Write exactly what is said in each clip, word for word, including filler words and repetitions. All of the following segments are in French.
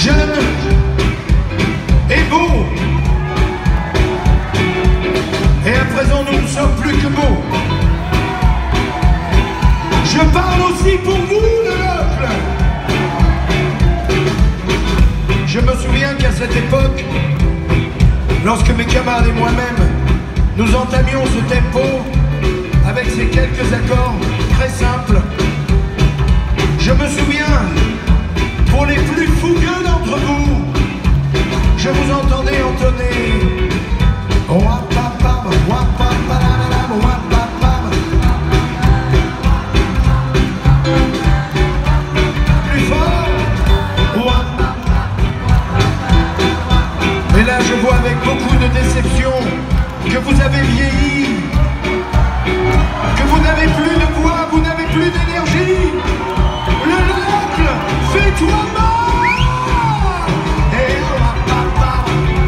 jeune et beau. Et à présent, nous ne sommes plus que beaux. Je parle aussi pour vous, le peuple. Je me souviens qu'à cette époque, lorsque mes camarades et moi-même, nous entamions ce tempo avec ces quelques accords très simples, je me souviens, pour les plus fougueux d'entre vous, je vous entendais entonner Wapapam, wapapam, wapapam. Plus fort. Wap. Et là je vois avec beaucoup de déception que vous avez vieilli, que vous n'avez plus de voix, vous n'avez plus d'énergie. Le peuple, fais-toi mort. Et wapapam.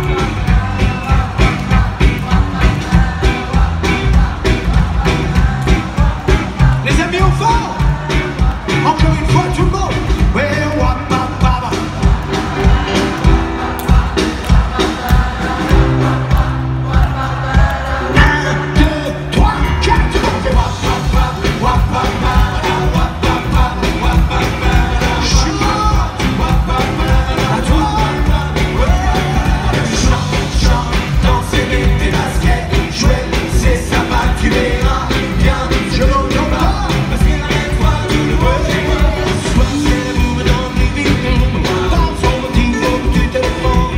Les amis au fort, encore une fois tout le monde. Ouais, wapapam. Un, deux, trois, quatre, c'est wapapam, wapapam, wapapam, wapapam. Je suis mort, wapapam, à toi. Ouais, chante, chante, danser, mettre tes baskets, jouer, c'est ça va, tu verras bien. Je n'entends pas, parce qu'il y a une fois tout le monde. Soit c'est la boum dans les vies, dans son petit faux du téléphone.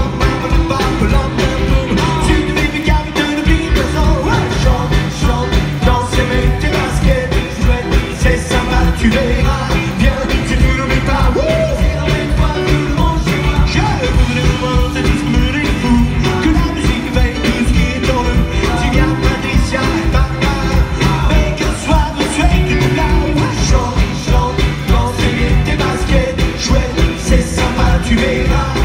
Tu devais me garder de vie de sang. Ouais, chante, chante, danser, mets tes baskets, jouer, c'est ça va, tu verras bien. Si tu n'oublies pas, wouh, c'est la même fois tout le monde chez moi. Je voudrais voir, c'est tout ce qui me rend fou, que la musique veille tout ce qui est en nous. Tu viens Patricia et papa, mais que soit de tuer du là. Ouais, chante, chante, danser, mets tes baskets, jouer, c'est ça va, tu verras.